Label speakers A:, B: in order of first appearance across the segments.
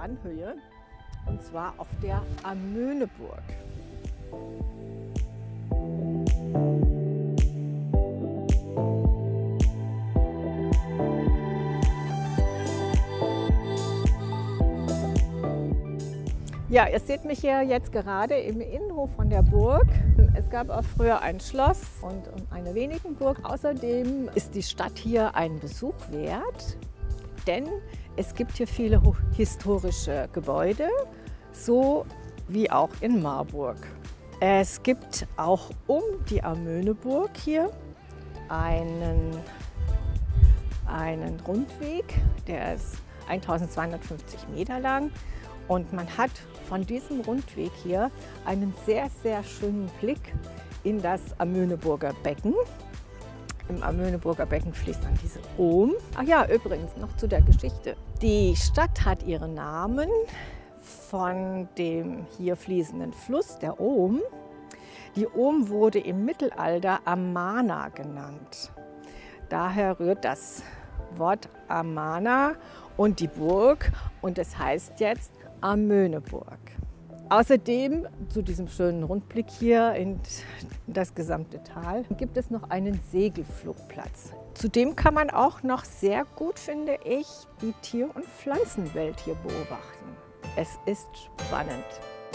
A: Anhöhe, und zwar auf der Amöneburg. Ja, ihr seht mich hier jetzt gerade im Innenhof von der Burg. Es gab auch früher ein Schloss und eine Wenigenburg. Außerdem ist die Stadt hier einen Besuch wert, denn es gibt hier viele historische Gebäude, so wie auch in Marburg. Es gibt auch um die Amöneburg hier einen Rundweg, der ist 1250 Meter lang. Und man hat von diesem Rundweg hier einen sehr, sehr schönen Blick in das Amöneburger Becken. Im Amöneburger Becken fließt dann diese Ohm. Ach ja, übrigens noch zu der Geschichte. Die Stadt hat ihren Namen von dem hier fließenden Fluss, der Ohm. Die Ohm wurde im Mittelalter Amana genannt. Daher rührt das Wort Amana und die Burg, und es heißt jetzt Amöneburg. Außerdem zu diesem schönen Rundblick hier in das gesamte Tal gibt es noch einen Segelflugplatz. Zudem kann man auch noch sehr gut, finde ich, die Tier- und Pflanzenwelt hier beobachten. Es ist spannend.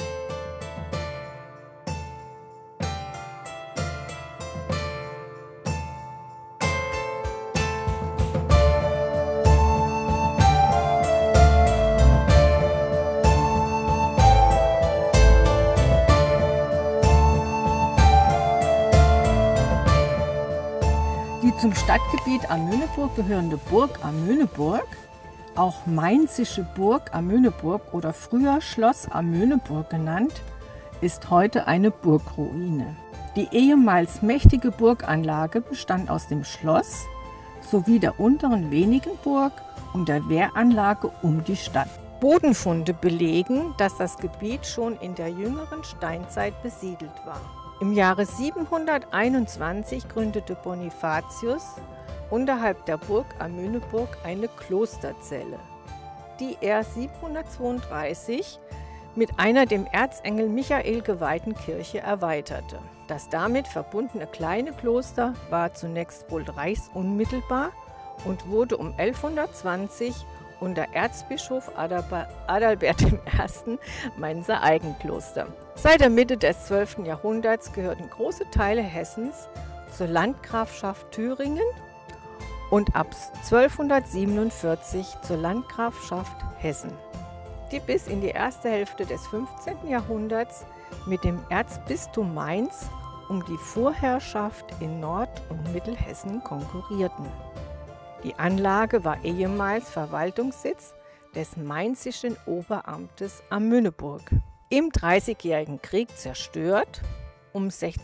A: Die zum Stadtgebiet Amöneburg gehörende Burg Amöneburg, auch Mainzische Burg Amöneburg oder früher Schloss Amöneburg genannt, ist heute eine Burgruine. Die ehemals mächtige Burganlage bestand aus dem Schloss sowie der unteren Wenigenburg und der Wehranlage um die Stadt. Bodenfunde belegen, dass das Gebiet schon in der jüngeren Steinzeit besiedelt war. Im Jahre 721 gründete Bonifatius unterhalb der Burg Amöneburg eine Klosterzelle, die er 732 mit einer dem Erzengel Michael geweihten Kirche erweiterte. Das damit verbundene kleine Kloster war zunächst wohl reichsunmittelbar und wurde um 1120 unter Erzbischof Adalbert I. Mainzer Eigenkloster. Seit der Mitte des 12. Jahrhunderts gehörten große Teile Hessens zur Landgrafschaft Thüringen und ab 1247 zur Landgrafschaft Hessen, die bis in die erste Hälfte des 15. Jahrhunderts mit dem Erzbistum Mainz um die Vorherrschaft in Nord- und Mittelhessen konkurrierten. Die Anlage war ehemals Verwaltungssitz des mainzischen Oberamtes Amöneburg. Im Dreißigjährigen Krieg zerstört, um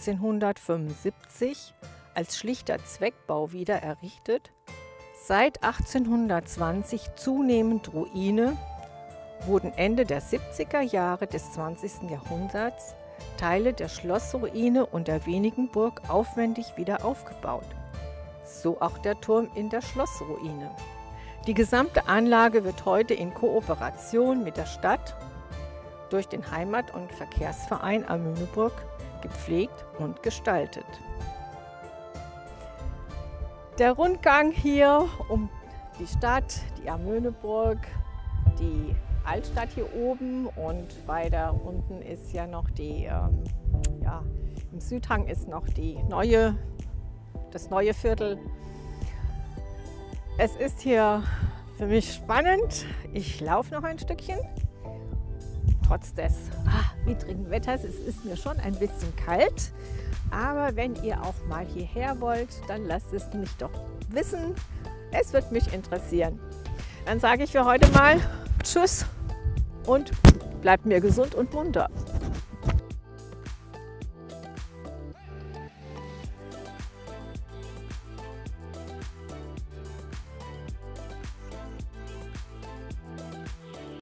A: 1675 als schlichter Zweckbau wieder errichtet, seit 1820 zunehmend Ruine, wurden Ende der 70er Jahre des 20. Jahrhunderts Teile der Schlossruine und der Wenigenburg aufwendig wieder aufgebaut. So auch der Turm in der Schlossruine. Die gesamte Anlage wird heute in Kooperation mit der Stadt durch den Heimat- und Verkehrsverein Amöneburg gepflegt und gestaltet. Der Rundgang hier um die Stadt, die Amöneburg, die Altstadt hier oben, und weiter unten ist ja noch die, im Südhang ist noch das neue Viertel. Es ist hier für mich spannend. Ich laufe noch ein Stückchen. Trotz des widrigen Wetters, es ist mir schon ein bisschen kalt. Aber wenn ihr auch mal hierher wollt, dann lasst es mich doch wissen. Es wird mich interessieren. Dann sage ich für heute mal Tschüss und bleibt mir gesund und munter.